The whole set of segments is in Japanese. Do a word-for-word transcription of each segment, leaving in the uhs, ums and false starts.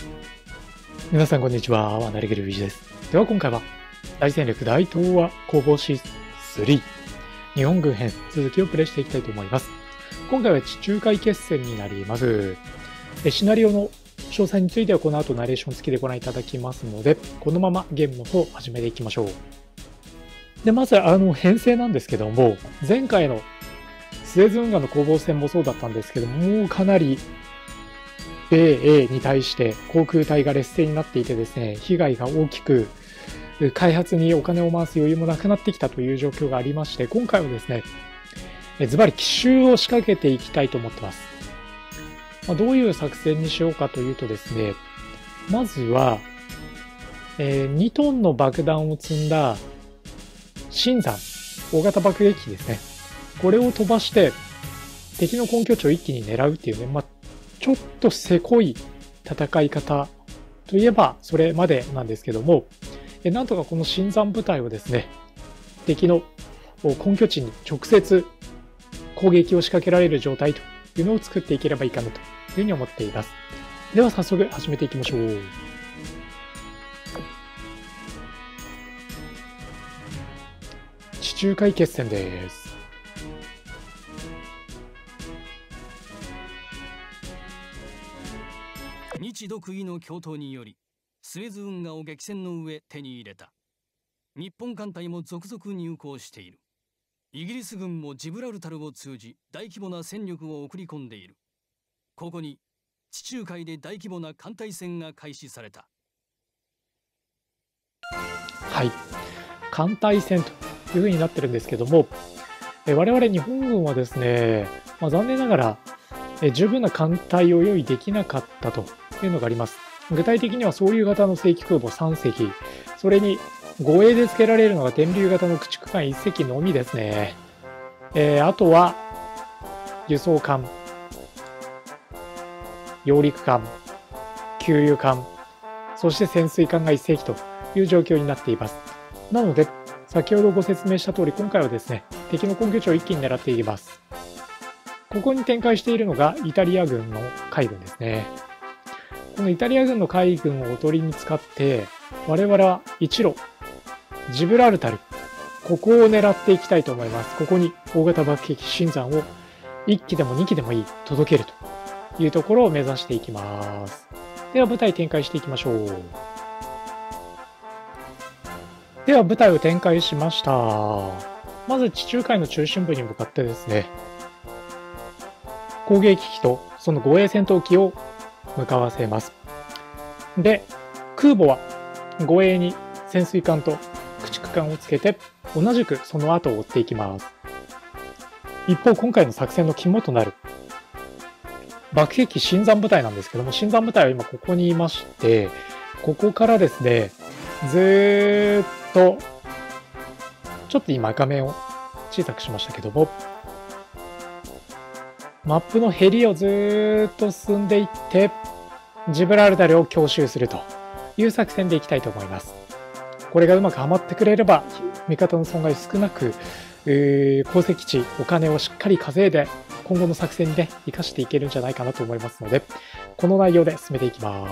皆さんこんにちは、ワナレゲルウィジです。では今回は大戦略大東亜攻防史スリー日本軍編続きをプレイしていきたいと思います。今回は地中海決戦になります。シナリオの詳細についてはこの後ナレーション付きでご覧いただきますので、このままゲームの方を始めていきましょう。でまずあの編成なんですけども、前回のスエズ運河の攻防戦もそうだったんですけども、もうかなり米英に対して航空隊が劣勢になっていてですね、被害が大きく、開発にお金を回す余裕もなくなってきたという状況がありまして、今回はですね、ズバリ奇襲を仕掛けていきたいと思ってます。まあ、どういう作戦にしようかというとですね、まずは、えー、にトンの爆弾を積んだ新山、大型爆撃機ですね。これを飛ばして敵の根拠地を一気に狙うっていうね、まあ、ちょっとせこい戦い方といえばそれまでなんですけども、えなんとかこの新山部隊をですね、敵の根拠地に直接攻撃を仕掛けられる状態というのを作っていければいいかなというふうに思っています。では早速始めていきましょう。地中海決戦です。 日独伊の共闘によりスエズ運河を激戦の上手に入れた。日本艦隊も続々入港している。イギリス軍もジブラルタルを通じ大規模な戦力を送り込んでいる。ここに地中海で大規模な艦隊戦が開始された。 はい、艦隊戦というふうになってるんですけども、え我々日本軍はですね、まあ、残念ながらえ十分な艦隊を用意できなかったというのがあります。具体的には双竜型の正規空母さん隻、それに護衛で付けられるのが天竜型の駆逐艦いっ隻のみですね。えー、あとは輸送艦、揚陸艦、給油艦、そして潜水艦がいっ隻という状況になっています。なので先ほどご説明した通り、今回はですね、敵の根拠地を一気に狙っていきます。ここに展開しているのがイタリア軍の海軍ですね。このイタリア軍の海軍をおとりに使って、我々は一路、ジブラルタル、ここを狙っていきたいと思います。ここに大型爆撃新山をいっ機でもに機でもいい届けるというところを目指していきます。では部隊展開していきましょう。では部隊を展開しました。まず地中海の中心部に向かってですね、攻撃機とその護衛戦闘機を向かわせます。で、空母は護衛に潜水艦と駆逐艦をつけて同じくその後を追っていきます。一方、今回の作戦の肝となる爆撃機新山部隊なんですけども、新山部隊は今ここにいまして、ここからですね、ずーっとちょっと今画面を小さくしましたけども、マップのヘリをずーっと進んでいってジブラルタルを強襲するという作戦でいきたいと思います。これがうまくはまってくれれば味方の損害少なく、えー、鉱石地お金をしっかり稼いで今後の作戦にね生かしていけるんじゃないかなと思いますので、この内容で進めていきます。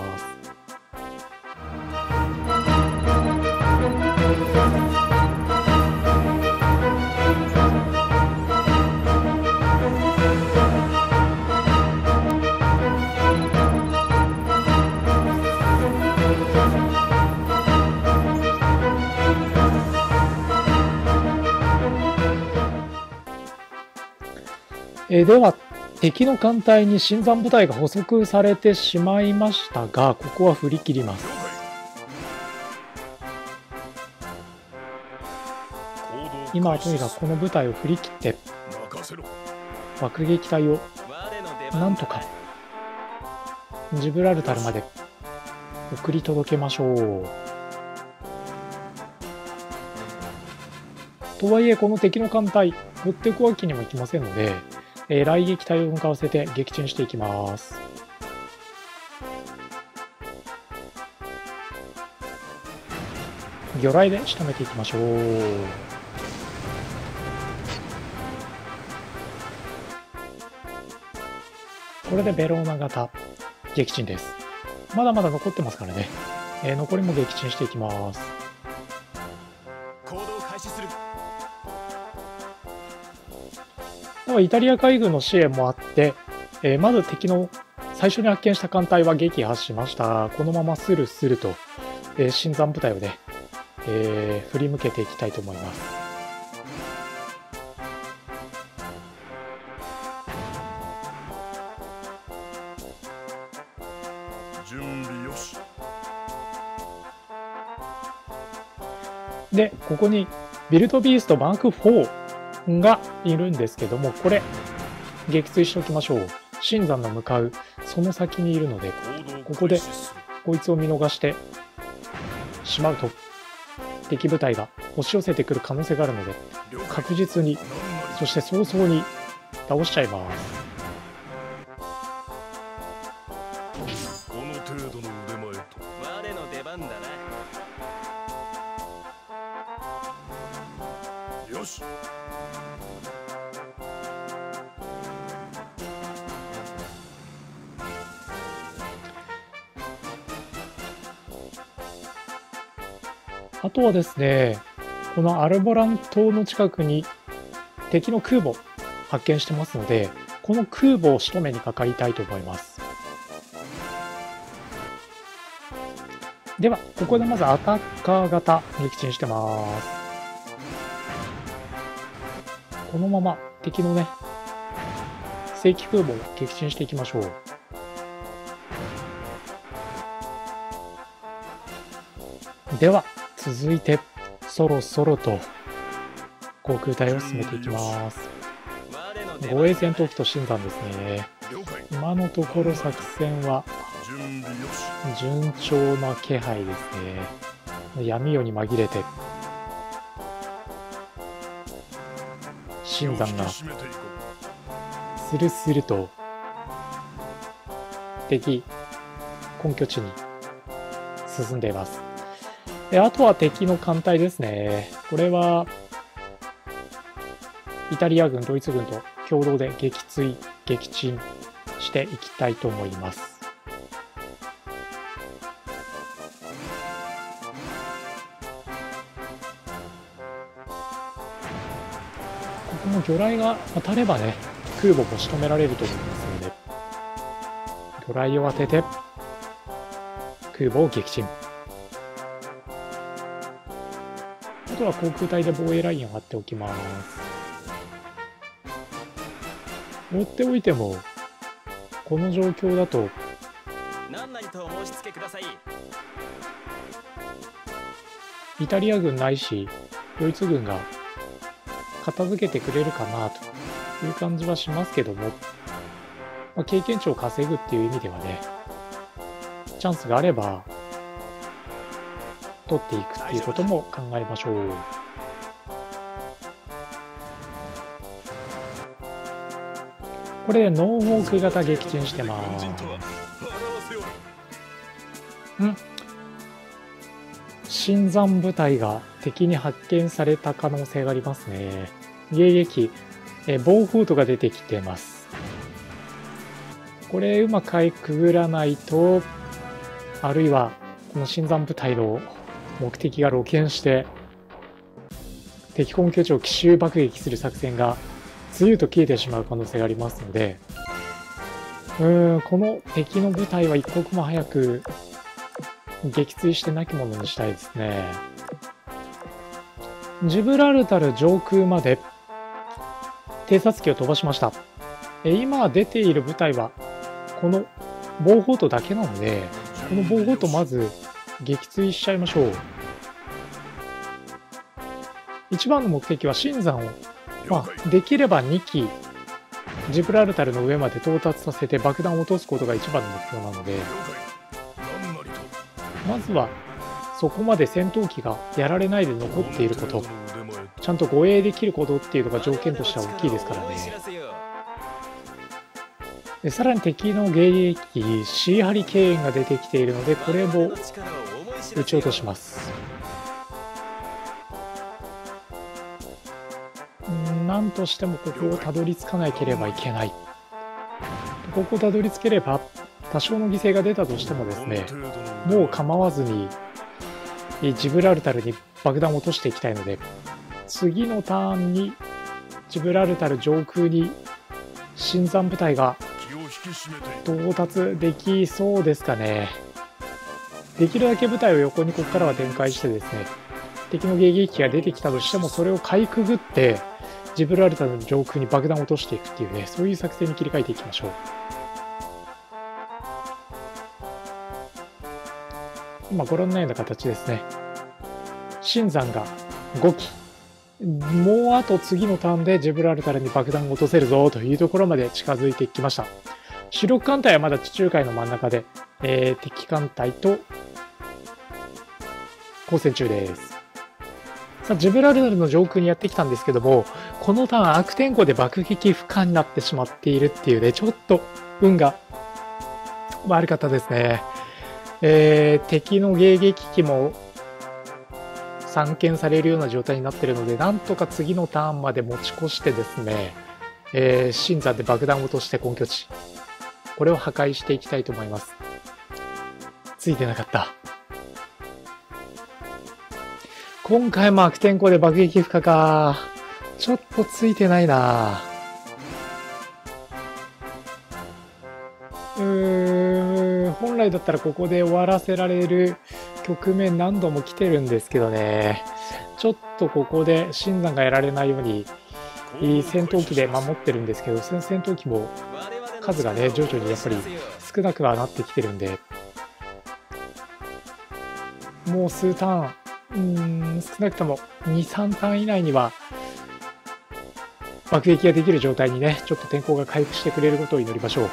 えー、では敵の艦隊に新山部隊が捕捉されてしまいましたが、ここは振り切ります。今はとにかくこの部隊を振り切って爆撃隊をなんとかジブラルタルまで送り届けましょう。とはいえこの敵の艦隊持っていくわけにもいきませんので、えー、雷撃隊を向かわせて撃沈していきます。魚雷で仕留めていきましょう。これでベローナ型撃沈です。 まだまだ残ってますからね、えー、残りも撃沈していきます。 行動開始する。 ではイタリア海軍の支援もあって、えー、まず敵の最初に発見した艦隊は撃破しました。このままスルスルと、えー、新山部隊をね、えー、振り向けていきたいと思います。 準備よし。 で、ここにビルドビーストマークフォーがいるんですけども、これ撃墜しておきましょう。新山の向かうその先にいるので、ここでこいつを見逃してしまうと敵部隊が押し寄せてくる可能性があるので、確実に、そして早々に倒しちゃいます。 この程度の腕前と我の出番だな。よし。 あとはですね、このアルボラン島の近くに敵の空母発見してますので、この空母を仕留めにかかりたいと思います。では、ここでまずアタッカー型撃沈してます。このまま敵のね、正規空母を撃沈していきましょう。では、続いてそろそろと航空隊を進めていきます。護衛戦闘機と新山ですね。今のところ作戦は順調な気配ですね。闇夜に紛れて新山がスルスルと敵根拠地に進んでいます。で、あとは敵の艦隊ですね。これはイタリア軍、ドイツ軍と共同で撃墜、撃沈していきたいと思います。ここも魚雷が当たればね、空母も仕留められると思いますので、魚雷を当てて空母を撃沈。あとは航空隊で防衛ラインを張っておきます。放っておいてもこの状況だと何なりとお申し付けください。 イタリア軍ないしドイツ軍が片付けてくれるかなという感じはしますけども、まあ、経験値を稼ぐっていう意味ではね、チャンスがあれば取っていくっていうことも考えましょう。これでノーホーク型撃沈してます。ん新山部隊が敵に発見された可能性がありますね。迎撃、え暴風とが出てきてます。これうまくかいくぐらないと、あるいはこの新山部隊の目的が露見して敵根拠地を奇襲爆撃する作戦が強いと消えてしまう可能性がありますので、うーんこの敵の部隊は一刻も早く撃墜してなきものにしたいですね。ジブラルタル上空まで偵察機を飛ばしました。え今出ている部隊はこのボーホートだけなので、このボーホートまず撃墜しちゃいましょう。一番の目的は新山を、まあ、できればにきジブラルタルの上まで到達させて爆弾を落とすことが一番の目標なので、まずはそこまで戦闘機がやられないで残っていること、ちゃんと護衛できることっていうのが条件としては大きいですからね。でさらに敵の迎撃シーハリケーンが出てきているので、これも撃ち落とします。なんとしてもここをたどり着かなければいけない。ここをたどり着ければ多少の犠牲が出たとしてもですね、もう構わずにジブラルタルに爆弾を落としていきたいので、次のターンにジブラルタル上空に新山部隊が到達できそうですかね。できるだけ部隊を横にここからは展開してですね、敵の迎撃機が出てきたとしてもそれをかいくぐってジブラルタルの上空に爆弾を落としていくっていうね、そういう作戦に切り替えていきましょう。今ご覧のような形ですね。新山がごき、もうあと次のターンでジブラルタルに爆弾を落とせるぞというところまで近づいてきました。主力艦隊はまだ地中海の真ん中で、えー、敵艦隊と交戦中です。さあ、ジブラルタルの上空にやってきたんですけども、このターン悪天候で爆撃不可になってしまっているっていうね、ちょっと運が悪かったですね。えー、敵の迎撃機も散見されるような状態になっているので、なんとか次のターンまで持ち越してですね、えー、新山で爆弾を落として根拠地、これを破壊していきたいと思います。ついてなかった。今回も悪天候で爆撃不可か。ちょっとついてないな。うーん、本来だったらここで終わらせられる局面何度も来てるんですけどね。ちょっとここで新山がやられないように戦闘機で守ってるんですけど、戦闘機も数がね、徐々にやっぱり少なくはなってきてるんで、もう数ターン、うーん、少なくともに、さんターン以内には爆撃ができる状態にね、ちょっと天候が回復してくれることを祈りましょう。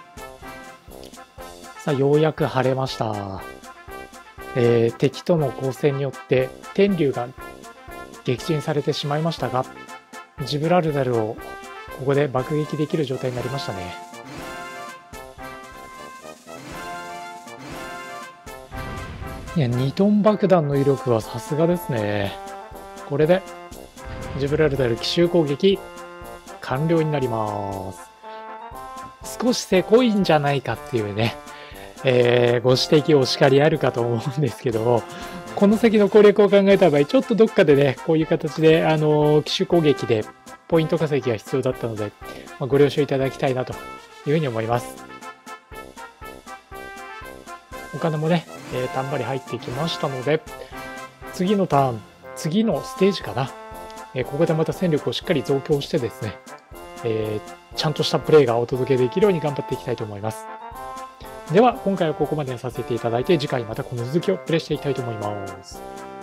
さあ、ようやく晴れました。えー、敵との交戦によって天竜が撃沈されてしまいましたが、ジブラルタルをここで爆撃できる状態になりましたね。いや、にトン爆弾の威力はさすがですね。これでジブラルタル奇襲攻撃完了になります。少しせこいんじゃないかっていうね、えー、ご指摘お叱りあるかと思うんですけども、この先の攻略を考えた場合、ちょっとどっかでね、こういう形で、あのー、奇襲攻撃でポイント稼ぎが必要だったので、まあ、ご了承いただきたいなというふうに思います。お金もね、えー、たんまり入ってきましたので、次のターン、次のステージかな。えー、ここでまた戦力をしっかり増強してですね、えー、ちゃんとしたプレーがお届けできるように頑張っていきたいと思います。では、今回はここまでにさせていただいて、次回またこの続きをプレイしていきたいと思います。